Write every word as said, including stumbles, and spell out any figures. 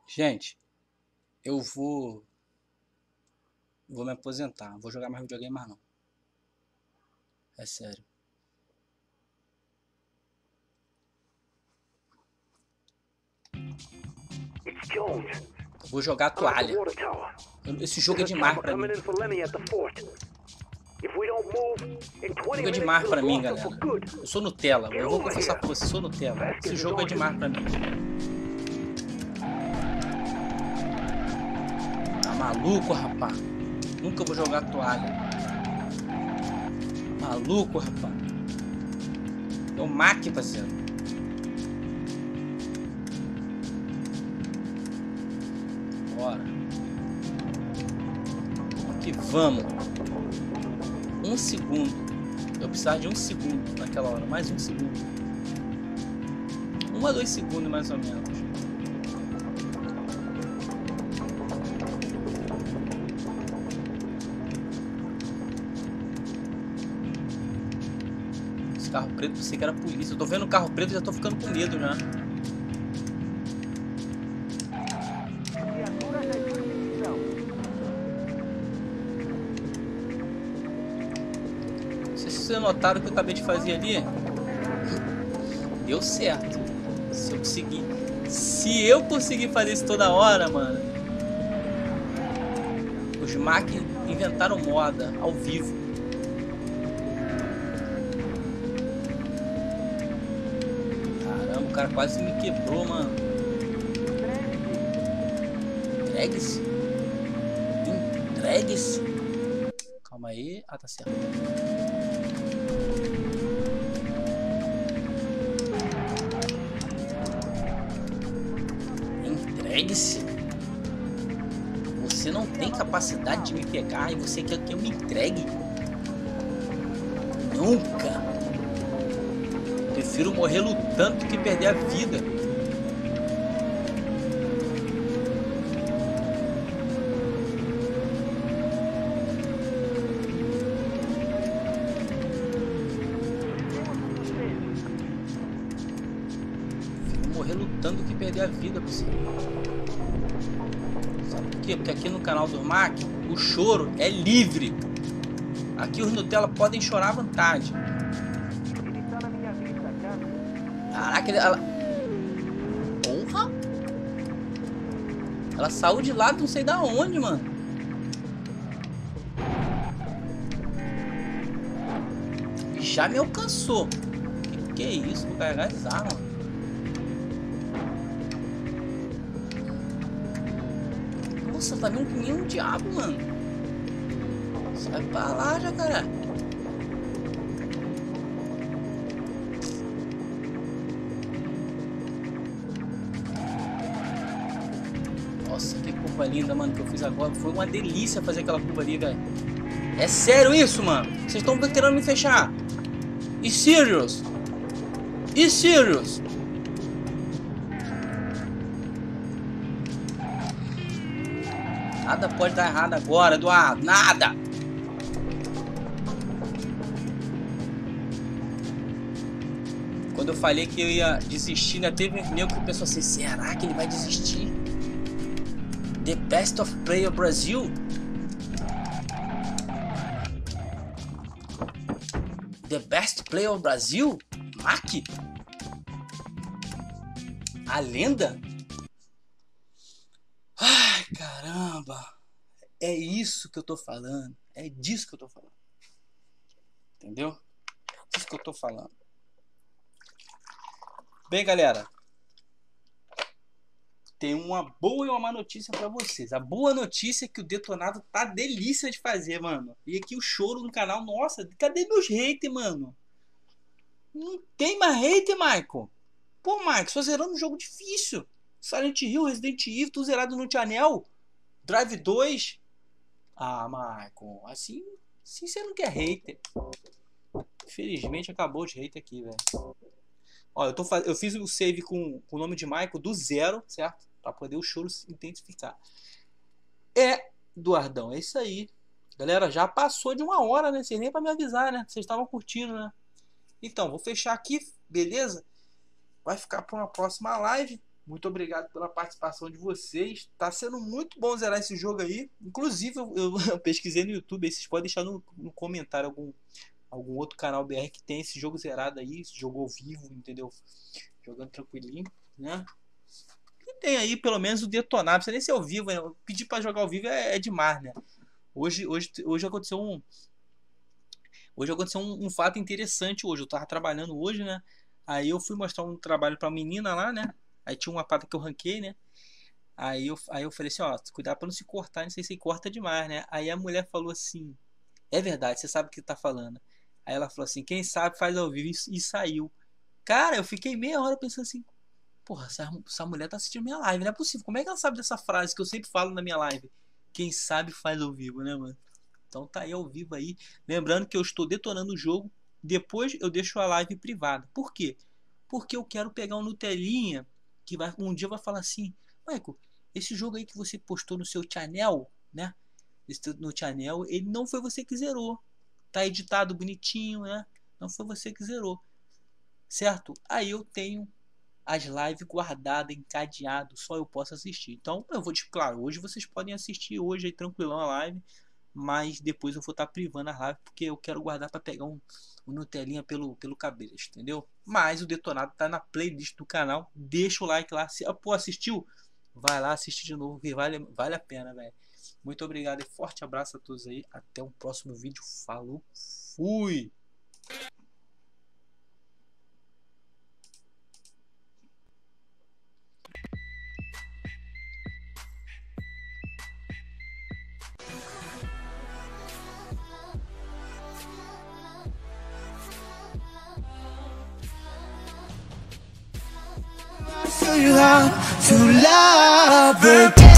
Gente, eu vou... Vou me aposentar. Vou jogar mais videogame mais não. É sério. Vou jogar a toalha. Esse jogo é demais pra mim. Jogo é demais pra mim, galera. Eu sou Nutella. Eu vou confessar pra você, sou Nutella. Esse jogo é demais pra mim. Tá maluco, rapaz? Nunca vou jogar a toalha. Maluco, rapaz. É o Mac, parceiro. Bora. Aqui, vamos. Um segundo. Eu precisava de um segundo naquela hora. Mais um segundo. Um a dois segundos, mais ou menos. Esse carro preto, pensei que era polícia. Eu tô vendo o carro preto e já tô ficando com medo já. Vocês notaram o que eu acabei de fazer ali? Deu certo. Se eu conseguir, se eu conseguir fazer isso toda hora, mano. Os Mac inventaram moda ao vivo. Caramba, o cara quase me quebrou, mano. Entregue-se. Entregue-se. Calma aí. Ah, tá certo. Entregue-se. Você não tem capacidade de me pegar e você quer que eu me entregue? Nunca. Prefiro morrer lutando do que perder a vida. Morrer lutando do que perder a vida, pessoal. Sabe por quê? Porque aqui no canal do Mac o choro é livre. Aqui os Nutella podem chorar à vontade. Caraca, ela... Porra! Ela saiu de lá, não sei da onde, mano. E já me alcançou. Que, que é isso? Vou carregar as armas. Nossa, tá vindo que nem um diabo, mano. Sai pra lá, jacaré. Nossa, que curva linda, mano, que eu fiz agora. Foi uma delícia fazer aquela curva ali, velho. É sério isso, mano? Vocês estão querendo me fechar? E serious? E serious? Nada pode dar errado agora, Eduardo. Nada. Quando eu falei que eu ia desistir, né, teve um que pensou assim, será que ele vai desistir? The Best of Player Brasil? The Best Player Brasil? Mac? A lenda? Ai, caramba. É isso que eu tô falando. É disso que eu tô falando. Entendeu? É disso que eu tô falando. Bem, galera. Tem uma boa e uma má notícia pra vocês. A boa notícia é que o detonado tá delícia de fazer, mano. E aqui o choro no canal. Nossa, cadê meus haters, mano? Não tem mais hater, Michael. Pô, Michael, só zerando um jogo difícil. Silent Hill, Resident Evil, tudo zerado no Channel. Drive dois. Ah, Michael, assim, assim você não quer hater. Infelizmente acabou de hater aqui, velho. Ó, eu, tô faz... eu fiz o save com, com o nome de Michael do zero, certo? Pra poder o choro se intensificar. É, Eduardão, é isso aí. Galera, já passou de uma hora, né? Vocês nem pra me avisar, né? Vocês estavam curtindo, né? Então, vou fechar aqui, beleza? Vai ficar pra uma próxima live. Muito obrigado pela participação de vocês. Tá sendo muito bom zerar esse jogo aí. Inclusive, eu, eu, eu pesquisei no YouTube. Aí vocês podem deixar no, no comentário algum, algum outro canal B R que tem esse jogo zerado aí. Esse jogo ao vivo, entendeu? Jogando tranquilinho, né? E tem aí pelo menos o detonado. Não precisa nem ser ao vivo, né? Pedir pra jogar ao vivo é, é demais, né? Hoje, hoje, hoje aconteceu um... Hoje aconteceu um, um fato interessante hoje. Eu tava trabalhando hoje, né? Aí eu fui mostrar um trabalho pra menina lá, né? Aí tinha uma pata que eu ranquei, né? Aí eu, aí eu falei assim, ó, cuidado pra não se cortar, não sei se corta demais, né? Aí a mulher falou assim, é verdade, você sabe o que tá falando. Aí ela falou assim, quem sabe faz ao vivo e, e saiu. Cara, eu fiquei meia hora pensando assim, porra, essa, essa mulher tá assistindo minha live, não é possível. Como é que ela sabe dessa frase que eu sempre falo na minha live? Quem sabe faz ao vivo, né, mano? Então tá aí ao vivo aí. Lembrando que eu estou detonando o jogo. Depois eu deixo a live privada. Por quê? Porque eu quero pegar um Nutelinha que vai, um dia vai falar assim, Michael, esse jogo aí que você postou no seu channel, né? Esse, no channel, ele não foi você que zerou. Tá editado bonitinho, né? Não foi você que zerou. Certo? Aí eu tenho as lives guardadas, encadeado, só eu posso assistir. Então, eu vou te, claro, hoje vocês podem assistir hoje aí tranquilão a live, mas depois eu vou estar privando a live porque eu quero guardar para pegar um, um Nutelinha pelo, pelo cabelo, entendeu? Mas o detonado tá na playlist do canal, deixa o like lá, se pô, assistiu, vai lá assistir de novo, que vale, vale a pena, velho. Muito obrigado e forte abraço a todos aí, até um próximo vídeo, falou, fui! Show you how to love, baby.